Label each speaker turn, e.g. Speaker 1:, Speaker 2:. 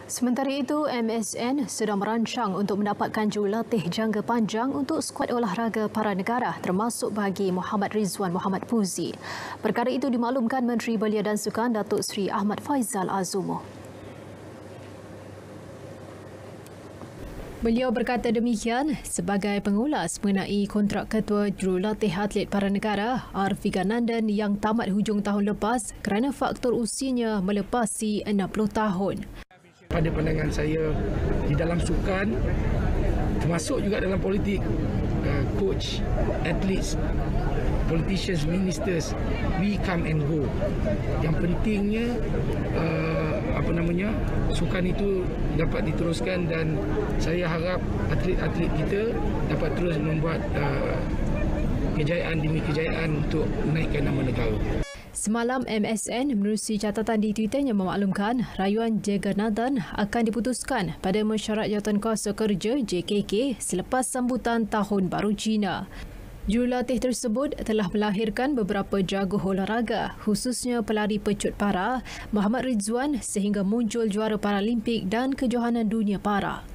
Speaker 1: Sementara itu, MSN sedang merancang untuk mendapatkan jurulatih jangka panjang untuk skuad olahraga para negara termasuk bagi Muhammad Rizwan Muhammad Puzi. Perkara itu dimaklumkan Menteri Belia dan Sukan Datuk Seri Ahmad Faizal Azumoh. Beliau berkata demikian sebagai pengulas mengenai kontrak ketua jurulatih atlet para negara Arif Ganandan yang tamat hujung tahun lepas kerana faktor usianya melepasi 60 tahun.
Speaker 2: Pada pandangan saya, di dalam sukan, termasuk juga dalam politik, coach, athletes, politicians, ministers, we come and go. Yang pentingnya, sukan itu dapat diteruskan dan saya harap atlet-atlet kita dapat terus membuat kejayaan demi kejayaan untuk menaikkan nama negara.
Speaker 1: Semalam, MSN menerusi catatan di Twitternya memaklumkan rayuan Jagannathan akan diputuskan pada mesyuarat Jawatankuasa Kerja JKK selepas sambutan Tahun Baru Cina. Jurulatih tersebut telah melahirkan beberapa jago olahraga, khususnya pelari pecut para, Muhammad Rizwan sehingga muncul juara Paralimpik dan kejohanan dunia para.